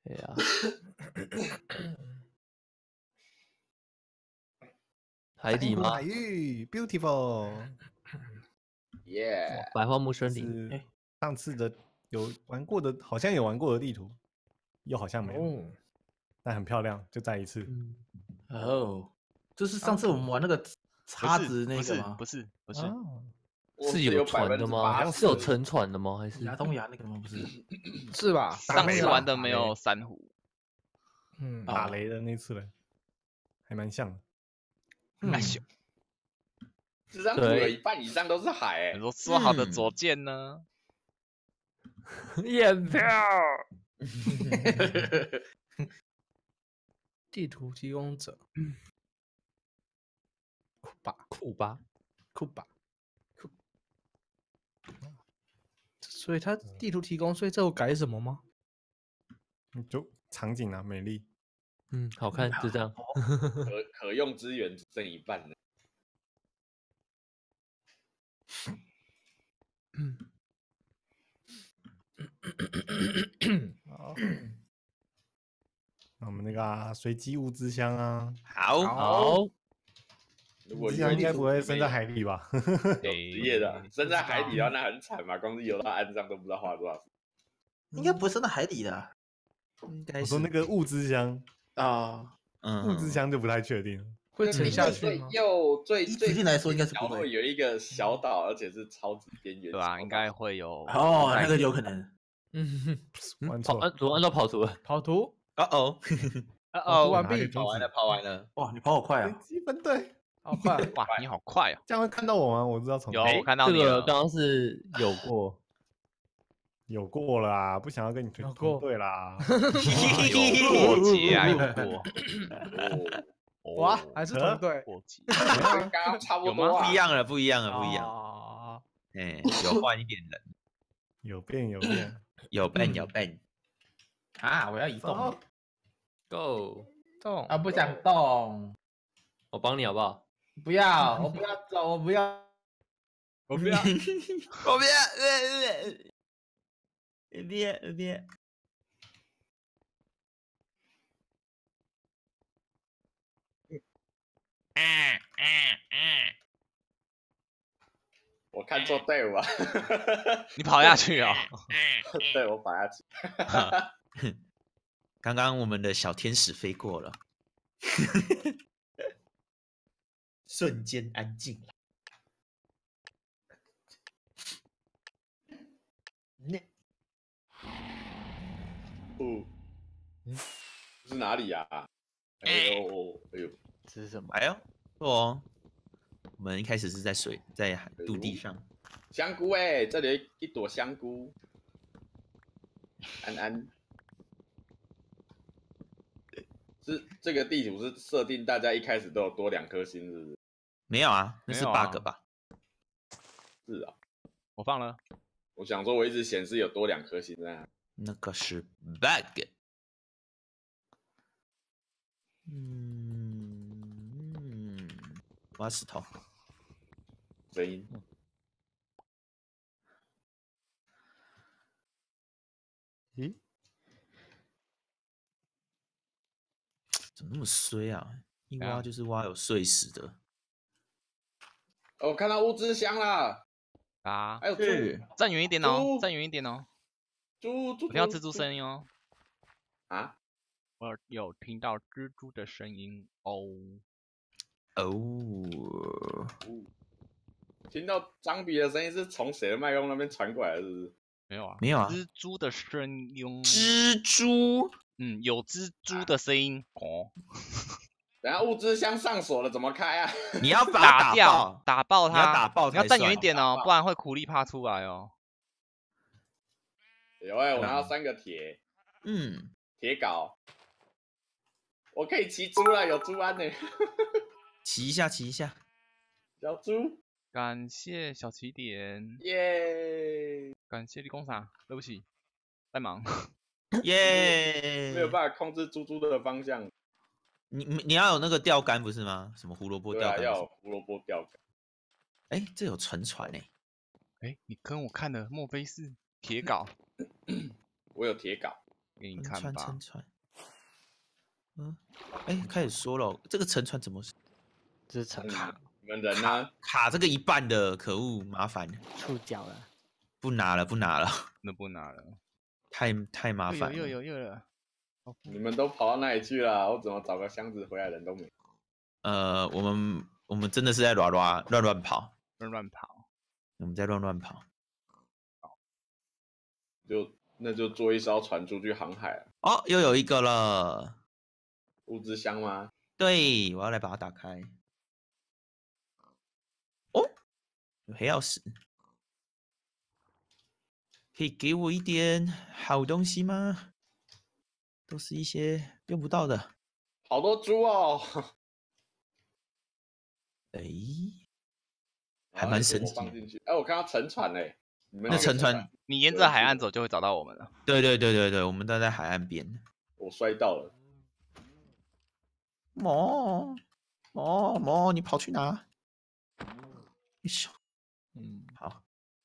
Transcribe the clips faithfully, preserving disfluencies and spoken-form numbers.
对啊。海底吗？ 海域 ，beautiful。 耶！ 百花木森林。 是上次的有玩过的，好像有玩过的地图，又好像没有， 哦、 但很漂亮，就再一次。 嗯， 哦，这是上次我们玩那个叉子那个吗？ 不是不是， 哦， 是有船的吗？是有沉船的吗？还是牙东牙那个吗？不是， 是吧？ 上次玩的没有珊瑚。 嗯， 打雷的那次嘞，还蛮像的。 那行， 这张图有一半以上都是海，哎。 你说说好的左键呢？ 验票。 地图提供者，库巴， 库巴， 库巴，库。所以它地图提供，所以这有改什么吗？ 就场景啊，美丽。 嗯，好看，就这样。 可可用资源只剩一半了。 好，那我们那个啊随机物资箱啊， 好， 好， 如果物资箱应该不会生在海里吧？ 有职业的，生在海底的话那很惨嘛，光是游到岸上都不知道花多少时间。 应该不会生在海底的啊， 应该是我说那个物资箱啊， 嗯物资箱就不太确定。 会沉下去吗？ 又最以最直径来说应该是不角会落有一个小岛，而且是超级边缘。 对啊，应该会有。 哦，那个有可能。 嗯， 玩错， 跑按左按照跑图了。 跑图， 哦哦， 哦跑完毕， 跑完了，跑完了。 哇，你跑好快啊！ 积分队， 好快！ 哇，你好快哦！ 这样会看到我吗？我知道从有，我看到这你了。 个刚刚是有过， 有过了啊，不想要跟你有过对啦。 有过节啊，有过。 哇，还是同队， 过节。 刚刚差不多啊。 不一样了，不一样了，不一样。 样。 哎，有换一点人， 有变有变， 有变有变。 啊！我要移动。 Go， 动啊！不想动， 我帮你好不好？ 不要，我不要走，我不要， 我不要， 我不要，别别别。嗯嗯嗯。 我看错队伍啊！ 你跑下去哦。 对，我跑下去。 刚刚我们的小天使飞过了，瞬间安静了。 那，哦，这是哪里呀？哎呦，哎呦， 这是什么？ 哎呦，哦，我们一开始是在水，在陆地上。 香菇哎，这里有一朵香菇。安安。是这个地图是设定大家一开始都有多两颗星，是不是？ 没有啊，那是 bug 吧？ 是啊， 我放了。 我想说，我一直显示有多两颗星在那。 那个是 bug。嗯嗯，挖石头。 声音。 咦？ 怎么那么衰啊？一挖就是挖有碎石的。 哦，我看到物资箱啦！ 啊， 还有猪， 站远一点哦，站远一点哦。 猪猪， 我听到蜘蛛声音哦。 啊？ 我有听到蜘蛛的声音哦。 哦。 听到张比的声音是从谁的麦克风那边传过来的？是不是？ 没有啊， 没有啊。 蜘蛛的声音。 蜘蛛。 嗯，有蜘蛛的声音哦。 等下物资箱上锁了，怎么开啊？ 你要把打掉， 打爆它， 你要打爆， 你要站远一点哦，不然会苦力怕出来哦。 有哎、欸，我拿到三个铁， 嗯， 铁镐，我可以骑猪了，有猪鞍呢、欸。 骑一下，骑一下。 小猪， 感谢小起点， 耶！ 感谢立功啥？对不起，在忙。 耶！ 没有办法控制猪猪的方向。 你你要有那个钓竿不是吗？什么胡萝卜钓竿？ 对啊，要有胡萝卜钓竿。 哎，这有沉船哎、 欸！哎，你跟我看的莫非是铁镐？ 我有铁镐。 给你沉船看吧。 沉船。嗯，哎，开始说了，这个沉船怎么这是沉嗯你们人呢？ 卡这个一半的？可恶，麻烦， 触角了。 不拿了，不拿了， 那不拿了。 太太麻烦了。 又有又有又有。 你们都跑到哪里去了？我怎么找个箱子回来人都没？ 呃，我们我们真的是在乱乱乱乱跑， 乱乱跑。 我们在乱乱跑。 就那就坐一艘船出去航海了。 哦，又有一个了。 物资箱吗？ 对，我要来把它打开。哦，有黑曜石，可以给我一点好东西吗？都是一些用不到的。 好多猪哦！ 哎，还蛮神奇的。 放进去。哎，我看到沉船嘞。你们那沉船， 你沿着海岸走就会找到我们了。 对对对对对，我们都在海岸边。 我摔到了。 毛毛毛，你跑去哪？一手， 嗯， 好。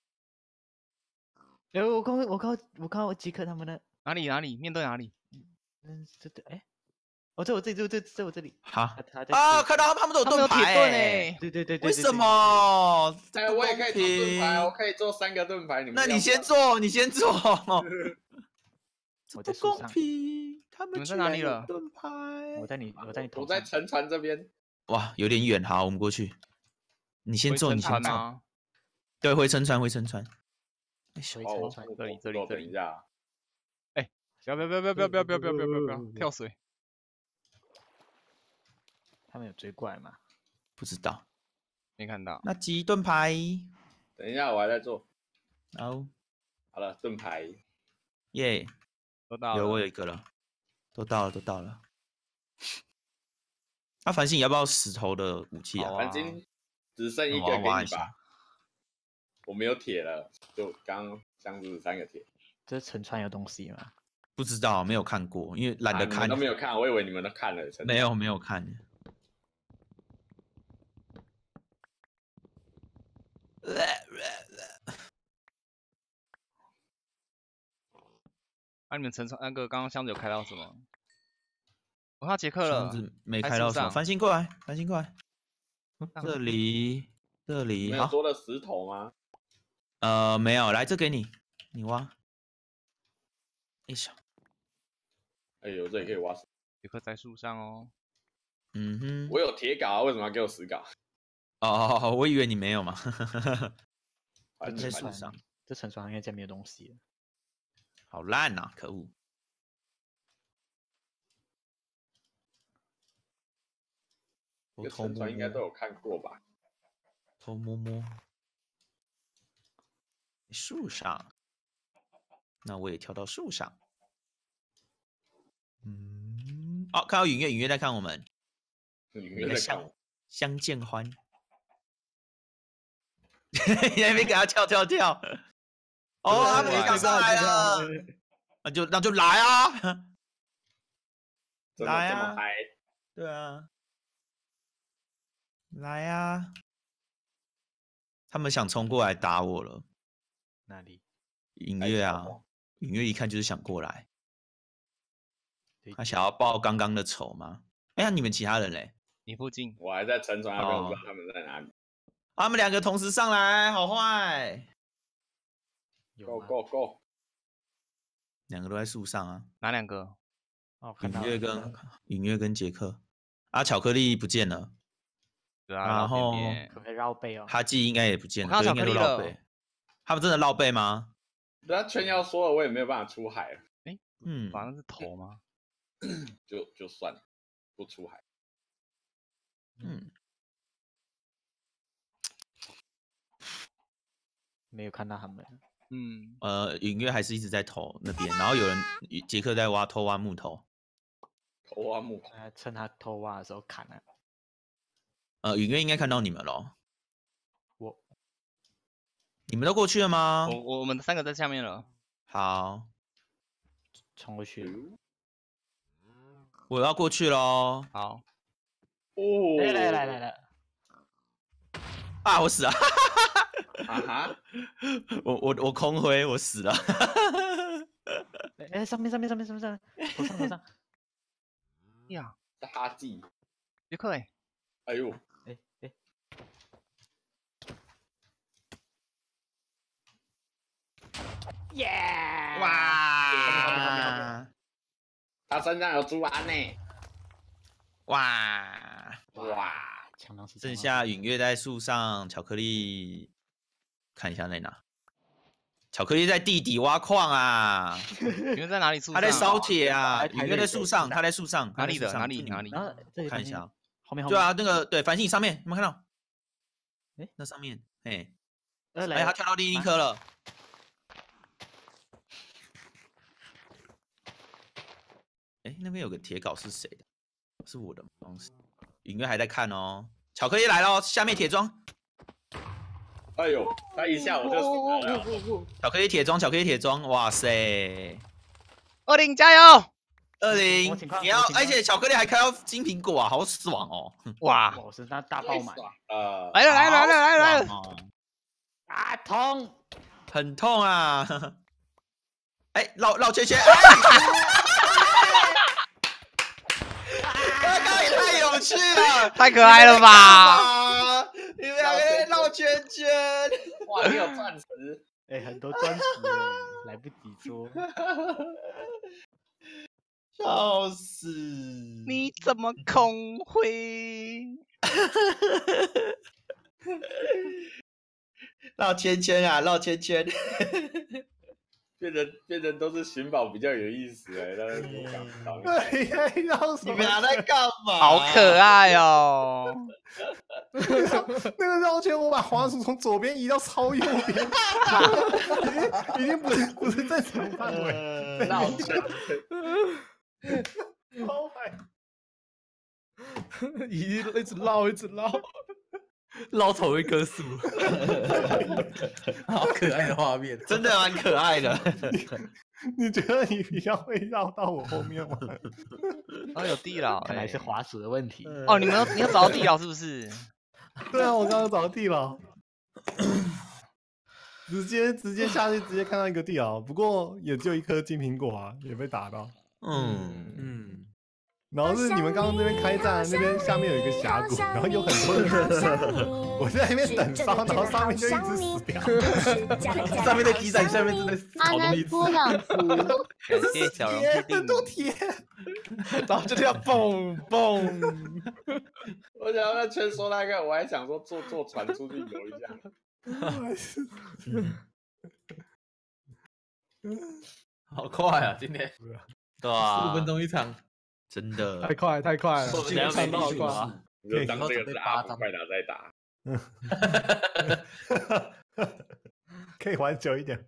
哎，我刚我刚我刚我即刻他们的哪里哪里？面对哪里？ 嗯，这对哎，哦，在我这里，在这在我这里。 好他他在啊，看到他们都有他们有盾牌铁盾欸哎。 对对对对。 为什么？ 哎，我也可以做盾牌，我可以做三个盾牌。你们那你要不要先做，你先做。 我在不公树上。 平，他们你们在居然有哪里了盾牌。 我在你我在你头上。 我在沉船这边。 哇，有点远，好，我们过去。你先做， 回你先做。 沉船吗？ 对，回沉船，回沉船。 回沉哦，我船。 这里这里我这里等一下。 不要不要不要不要不要不要不要不要不要不要跳水！ 他们有追过来吗？ 不知道。 没看到。 那几盾牌？ 等一下，我还在做。 好， 好了，盾牌。 耶， 都到了。 有我有一个了，都到了，都到了。那繁星，你要不要石头的武器啊？ 反正只剩一个我要给你吧挖一下。 我没有铁了，就刚箱子三个铁。 这沉船有东西吗？ 不知道，没有看过，因为懒得啊你们看。 都没有看，我以为你们都看了。 没有没有看。 那、啊、你们沉船那个刚刚箱子有开到什么？我看到杰克了。 箱子没开到什么。 还树上繁星过来，繁星过来。 上这里，这里好。 没有多了石头吗？ 呃，没有，来这给你，你挖。一下。 哎呦，这里可以挖石。 杰克在树上哦。 嗯哼。 我有铁镐，为什么要给我石镐？ 哦，我以为你没有嘛。 反在正树上。 这沉船应该再没有东西了。 好烂呐、啊！可恶。 这沉船应该都有看过吧？ 偷摸摸。树上。那我也跳到树上。嗯。哦，看到允月，允月在看我们。 允月在看我。 相见欢。你还没给他跳跳跳。哦，他们要上来了。那就那就来啊！来啊！对啊。来啊！他们想冲过来打我了。 哪里？ 隐月啊，隐月一看就是想过来。他想要报刚刚的仇吗？哎呀，你们其他人嘞？ 你附近， 我还在沉船那边，我不知道他们在哪里。 他们两个同时上来，好坏。 Go go go！ 两个都在树上啊。 哪两个？ 哦， 隐月跟隐月跟杰克。啊，巧克力不见了。 对啊。 然后可不可以绕背哦？ 哈基应该也不见了。 我看到巧克力了。 他们真的绕背吗？ 对啊，圈要说了，我也没有办法出海了。 哎， 嗯， 反正是头吗？ 就就算了，不出海。 嗯。 没有看到他们。 嗯。 呃，隐月还是一直在投那边，然后有人杰克在挖偷挖木头。 偷挖木头。 趁他偷挖的时候砍了。 呃，隐月应该看到你们了。 我。 你们都过去了吗？ 我我我们三个在下面了。 好。 冲过去。 我要过去喽。 好。 哦。 来来来来来。 啊！我死了。 啊哈！ 我我我空挥，我死了。 哎，上面上面上面上面上面，头上头上。 呀， 大忌。 杰克哎， 哎呦， 哎哎，耶！ 哇他身上有朱安呢。 哇！ 哇， 强狼是剩下允月在树上，巧克力看一下在哪？巧克力在地底挖矿啊！ 你们在哪里树上？ 他在烧铁啊！ 台允月在树上，他在树上。 哪里的？ 他在树上哪里？哪里？ 然后这里看一下， 后面后面。 对啊，那个对繁星上面，有没有看到？ 哎， 那上面，哎， 呃， 哎， 来， 他跳到第一颗了。哎，那边有个铁镐是谁的？是我的东西。允月还在看哦。巧克力来了，下面铁桩。 哎呦，他一下我就死了。 巧克力铁桩，巧克力铁桩，哇塞！ 二零加油！ 二零什么情况， 你要什么，情况而且巧克力还开到金苹果啊，好爽哦！ 哇， 我身上大爆满。 呃， 来了来了来了来了来了！ 了， 啊，痛！ 很痛啊！哎，绕绕圈圈，刚刚也太有趣了， 太可爱了吧！ 你们两个在绕圈圈， 哇，你有钻石。 哎，很多钻石哎，来不及说。 笑死！ 你怎么空会？ 绕圈圈啊，绕圈圈。 变成变成都是寻宝比较有意思哎，但是不想当。 对呀，绕什么你们俩在干嘛？ 好可爱哦！ 那个绕圈，我把滑鼠从左边移到超右边，已经已经不是不是正常范围。 绕圈， 超白， 一一直绕，一直绕， 绕同一棵树。 好可爱的画面， 真的蛮可爱的。 你觉得你比较会绕到我后面吗？ 哦，有地牢， 看来是滑鼠的问题。 哦，你们有你有找到地牢是不是？ 对啊，我刚刚找到地牢，直接直接下去，直接看到一个地牢，不过也就一颗金苹果啊，也被打到。 嗯， 嗯， 然后是你们刚刚这边开战，那边下面有一个峡谷，然后有很多人，我在那边等烧，然后上面就一直死掉。 上面的鸡仔，下面真的好东西吃， 感谢小龙铁必定很多铁， 然后就这样蹦蹦。 我想要那圈说那个，我还想说坐坐船出去游一下。 好快啊！今天对啊， 十五分钟一场， 真的太快太快了， 我今天等下没唱的好快。 地图啊。 你就当这个是阿福快打再打。 可以玩久一点。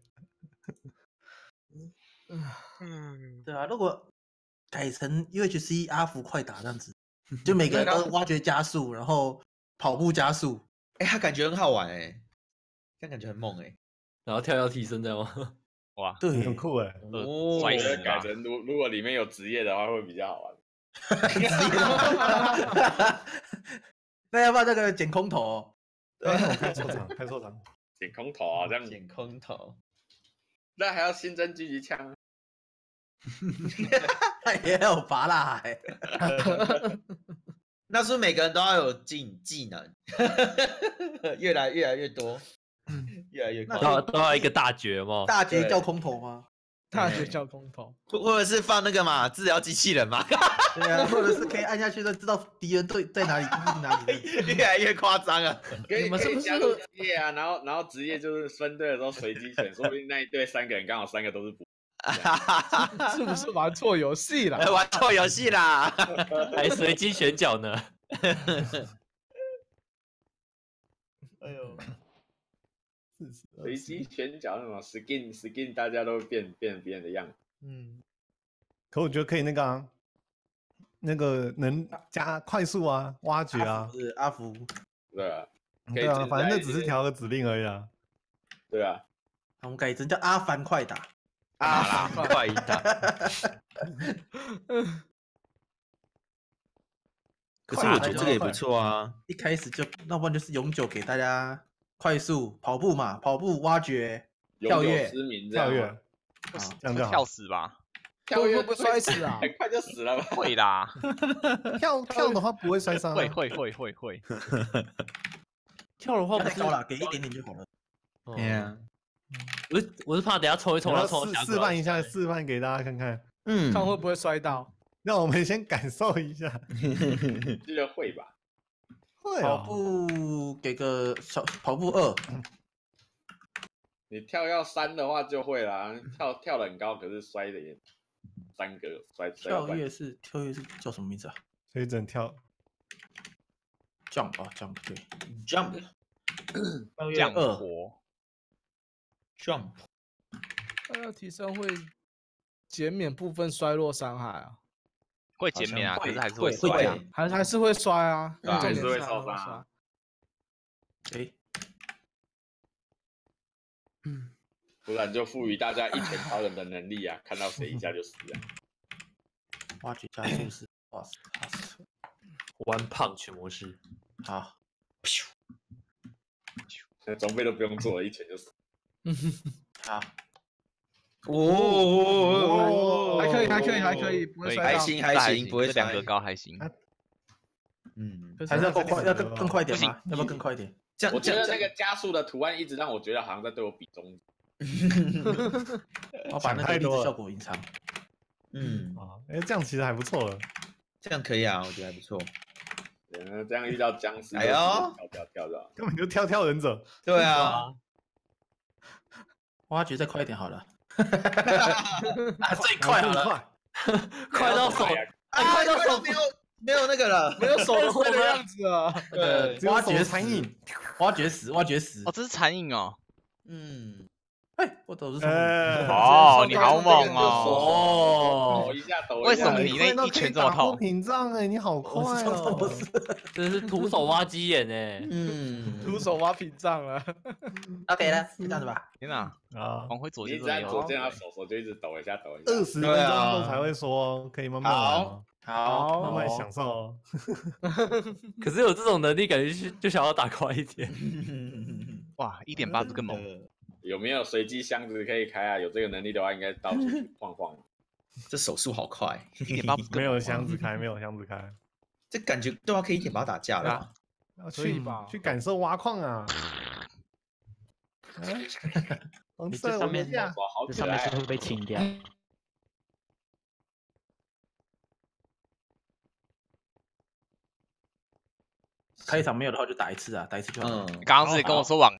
嗯， 对啊，如果改成 U H C 阿福快打这样子，就每个人都挖掘加速，然后跑步加速， 哎，他感觉很好玩哎，这样感觉很猛哎。 然后跳跃提升的吗？ 哇， 对， 很酷哎。 哦我觉得改成如如果里面有职业的话会比较好玩。 那要不要那个捡空投？ 哎，我看错场，看错场。 捡空投啊，这样捡空投， 那还要新增狙击枪。 也有拔蜡海， 那是不是每个人都要有技技能，越来越来越多，越来越都高。 要都要一个大绝嘛。 大绝叫空投吗？ 大学叫空投， 或或者是放那个嘛治疗机器人嘛， 对啊，或者是可以按下去就知道敌人对在哪里，敌人哪里。 越来越夸张啊！ 可以你们是不是可以加入职业啊？然后然后职业就是分队的时候随机选，说不定那一队三个人刚好三个都是补。 是不是玩错游戏了？ 玩错游戏啦！ 还随机选角呢。 哎呦， 随机选角那种 skin skin， 大家都变变别人的样子。 嗯， 可我觉得可以那个啊，那个能加快速啊，挖掘啊， 是阿福， 对啊，可以对啊， 自己反正那在只是调个指令而已啊。 对啊， 我们改成叫阿凡快打。 啊啦，快打！可是我觉得这个也不错啊。 一开始就，那不然就是永久给大家快速跑步嘛，跑步、挖掘、跳跃永久，知名这样跳跃吗。 这样就好。 跳死吧？ 跳跃会不会摔死啊？ 很快就死了吧？ 会啦， 跳跳的话不会摔伤啊。 会会会会会。 跳的话不是太高了，给一点点就好了。 哦对呀， 我是我是怕等下冲一冲， 我要然后冲示示范一下，示范给大家看看。 嗯， 看会不会摔到？ 让我们先感受一下。 这个会吧？ 跑会啊， 步给个小跑步二， 你跳要三的话就会啦，跳跳的很高，可是摔的也三个摔摔到半跳跃是跳跃是叫什么名字啊所以只能跳。 ？Jump 啊 ，Jump 对 jump 跳跃降二， 活， jump 它要提升会减免部分衰弱伤害啊， 会减免啊， 好像可是还是会摔啊会减。 还还是会摔啊， 对啊重点还是会还受伤啊摔。 诶， 不然就赋予大家一拳超人的能力啊，看到谁一下就死了。 挖掘加速是 boss task， One Punch 模式。 好， 装备都不用做了，一拳就死。 好， 哦， 还可以，还可以，还可以，不可以会摔到。 还行还这还行，不会这两个摔高还行。 嗯， 可还是要更快，要更不更快一点不行吗？要不要更快一点？ 这样我觉得这样那个加速的图案一直让我觉得好像在对我比中指。 我把那个粒子效果隐藏。 嗯， 啊，哎，这样其实还不错了。 这样可以啊，我觉得还不错。 对，那这样遇到僵尸， 哎呦跳跳跳的。 根本就跳跳忍者。 对啊， 挖掘再快一点好了。啊，最快好了， 快！ 快到手， 哎，快到手没有没有那个了， 没有手的挥的样子啊！ 对， 只有手挖掘残影。 挖掘死，挖掘死哦，。这是残影哦。 嗯， 哎，我走是什么？ 呃， 哦，你好猛哦哦！ 抖一下，抖一下。 为什么你快到那一拳这么可以打破痛？ 屏障哎，你好快我是说哦！ 不是这是徒手挖鸡眼哎。 嗯， 徒手挖屏障了。 OK 了，就这样子吧。 天哪， 啊， 往回左你键这里哦。 一直按左键，他手手就一直抖一下，抖一下。 二十分钟后才会说，可以慢慢玩哦， 好， 慢慢享受哦。 可是有这种能力，感觉就就想要打快一点。 哇，一点八不是更猛？ 有没有随机箱子可以开啊？有这个能力的话，应该到处去晃晃。 这手速好快， 一点八不是更没有猛吗箱子开，没有箱子开， 这感觉对啊，可以一点把它打架了吧。 要去可以吧去感受挖矿啊！嗯红你色这上面我下哇，好可爱这上面是会。被清掉。 开场没有的话就打一次啊，打一次就好。 嗯， 刚刚是跟我说往